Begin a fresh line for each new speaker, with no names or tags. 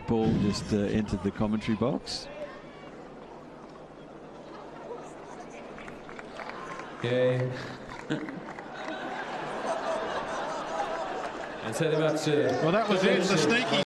ball just entered the commentary box.
Okay.
Well, that was it, the sneaky